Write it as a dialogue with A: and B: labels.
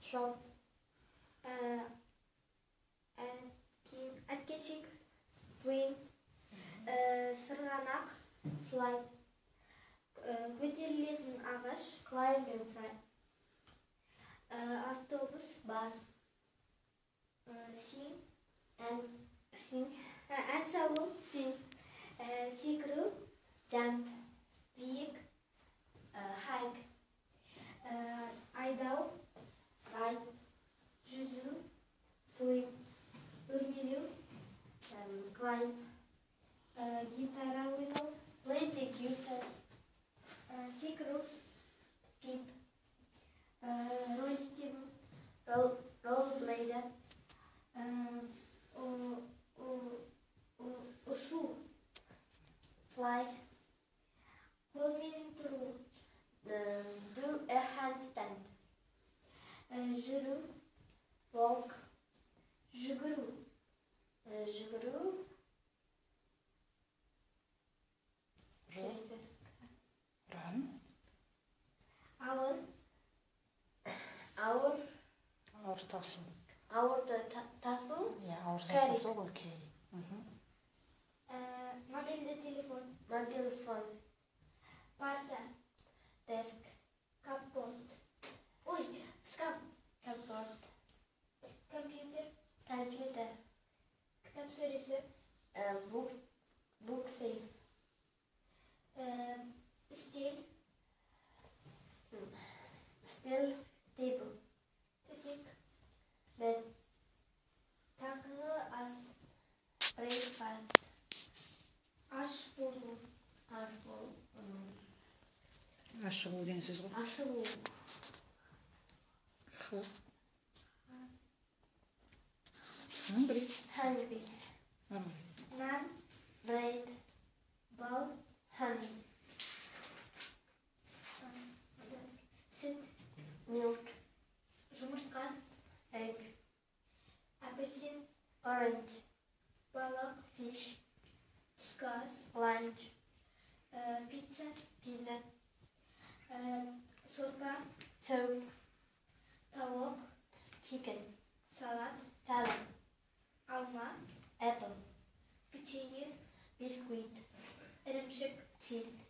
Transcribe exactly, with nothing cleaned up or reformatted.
A: Shop.
B: Әткеншек. Swing. Сырғанақ.
A: Slide.
B: Көтерілетін ағаш.
A: Climbing frame.
B: Автобус.
A: Bus.
B: Син.
A: And sing.
B: Ән салу.
A: Sing.
B: Секіру.
A: Jump.
B: Биік.
A: Hike.
B: Айдау.
A: Ride.
B: Жүзу.
A: Swim.
B: Өрмелеу.
A: Climb.
B: Гитара ойнау.
A: Play the guitar.
B: Секіру.
A: Skip.
B: Ролик тебу.
A: Roll. Rollerblader.
B: Ұшу.
A: Fly.
B: Қолмен тұру.
A: Do a handstand.
B: Жүру.
A: Walk.
B: Жүгіру.
A: Жүгіру.
C: Run.
B: Ауыр.
A: Ауыр.
C: Ауыр тасу.
A: Ауырды тасу.
C: Иә, ауыр зат
A: Carry.
C: тасу ғой, carry.
B: Мобильді телефон.
A: Mobile phone.
B: Парта.
A: Desk.
B: Капот. Ой, шкаф.
A: Cupboard.
B: Компьютер.
A: Computer.
B: Кітап сөресі.
A: Book. Book safe.
B: Үстел.
A: Still. Table.
B: Төсек.
A: Bed.
B: Таңғы ас.
A: Breakfast.
B: Аш болу.
A: Apple.
C: Ашығу деген сөз ғой.
A: Ашығу.
C: Х. Hungry.
A: Hungry.
C: Hungry.
B: Нан.
A: Bread.
B: Бал.
A: Honey.
B: Сүт.
A: Milk.
B: Жұмыртқа.
A: Egg.
B: Апельсин.
A: Orange.
B: Балық.
A: Fish.
B: Түскі ас.
A: Lunch.
B: Пицца.
A: Pizza.
B: Сорпа.
A: Soup.
B: Тауық.
A: Chicken.
B: Салат.
A: Salad.
B: Алма.
A: Apple.
B: Печенье.
A: Biscuit.
B: Ірімшік.
A: Cheese.